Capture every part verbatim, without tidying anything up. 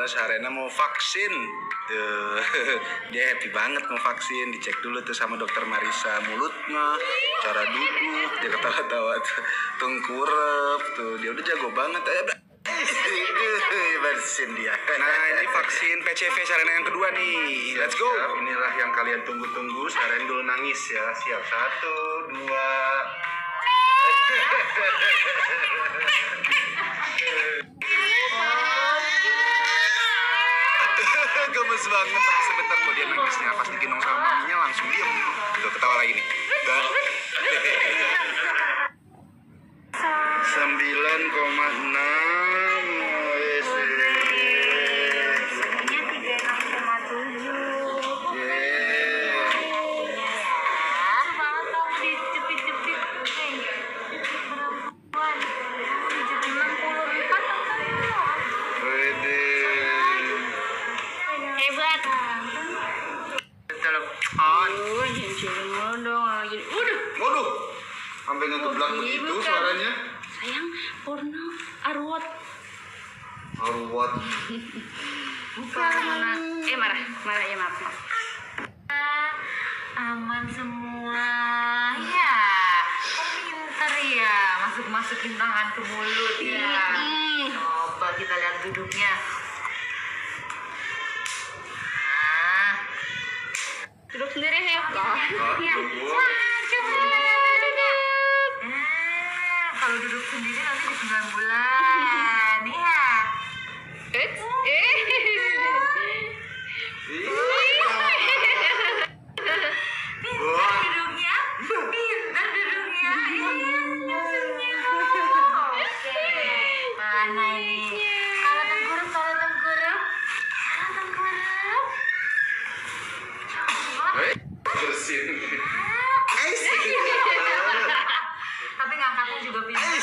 soalnya Sarena mau vaksin. Tuh, dia happy banget mau vaksin. Dicek dulu tuh sama dokter Marisa mulutnya, cara duduk, dia ketawa-tawa tuh, tengkurap tuh, dia udah jago banget. Bersin dia. Nah, ini vaksin P C V Sarena yang kedua nih. Let's go. Inilah yang kalian tunggu-tunggu. Sarendul nangis ya. Siap, satu, dua. Gemes banget, tapi sebentar kok dia nangisnya. Pas digendong sama maminya langsung diem. Tuh, ketawa lagi nih. sembilan koma enam. Waduh, sampai ngegeblak begitu suaranya. Sayang, porno, arwot. Arwot. Bukan. Eh marah, marah ya maaf. maaf. Aman semua. Ya, kok pinter ya, masuk-masukin tangan ke mulut ya. Coba kita lihat duduknya. Nah, Duduk sendiri ya. ya. Wah, coba. Nah, kalau duduk sendiri nanti di sembilan bulan, ya. Eh, eh. Pintar duduknya, pintar duduknya. Oke, mana ini? Kalau tengkurap, kalau tengkurap, kalau tengkurap. Coba. Bersin. Tapi ngangkatnya juga pintar.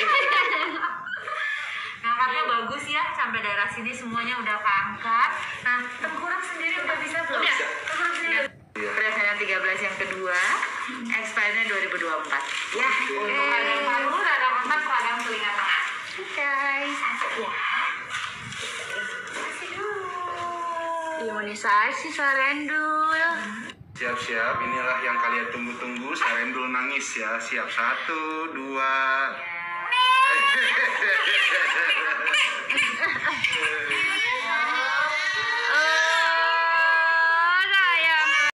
Ngangkatnya bagus ya, sampai daerah sini semuanya udah keangkat. Nah, tengkurap sendiri udah bisa belum? Udah. Tengkurap sendiri. Berdasarkan tiga belas yang kedua, expirednya dua ribu dua puluh empat. Ya, untuk radang paru, radang otak, radang telinga tengah. Guys, Ya. Kasih dulu. imunisasi Sarendul. Siap-siap, inilah yang kalian tunggu-tunggu. Sarendul nangis ya. Siap, satu, dua. Ya.